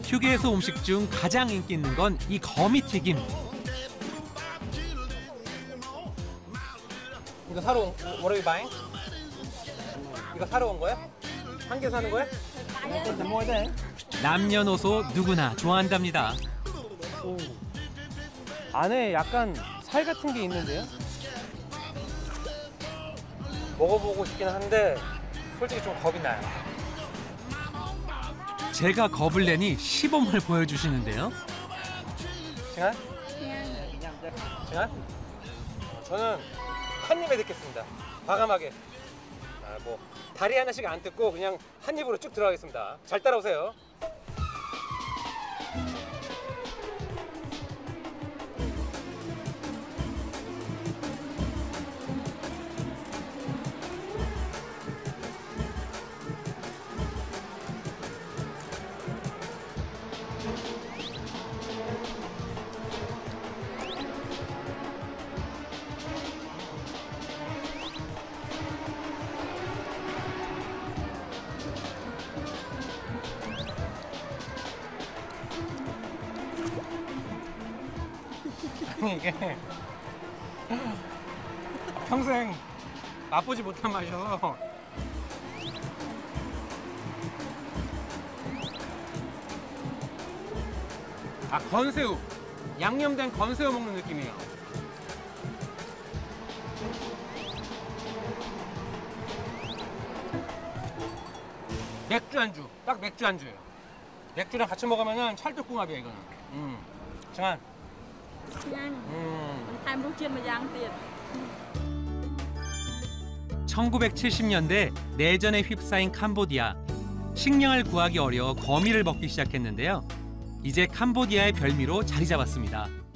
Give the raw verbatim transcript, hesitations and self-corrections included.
휴게소 음식 중 가장 인기 있는 건 이 거미튀김. 이거 사러 온, what are you buying? 이거 사러 온 거야? 한 개 사는 거야? 남녀노소 누구나 좋아한답니다. 오. 안에 약간 살 같은 게 있는데요? 먹어보고 싶긴 한데 솔직히 좀 겁이 나요. 제가 겁을 내니 시범을 보여주시는데요. 징한? 징한? 저는 한 입에 듣겠습니다. 과감하게. 아, 뭐 다리 하나씩 안 뜯고 그냥 한 입으로 쭉 들어가겠습니다. 잘 따라오세요. 이게 평생 맛보지 못한 맛이어서 아 건새우 양념된 건새우 먹는 느낌이에요. 맥주 안주 딱 맥주 안주예요. 맥주랑 같이 먹으면 찰떡궁합이야 이거는. 음, 정한. 천구백칠십 년대 내전에 휩싸인 캄보디아. 식량을 구하기 어려워 거미를 먹기 시작했는데요. 이제 캄보디아의 별미로 자리 잡았습니다.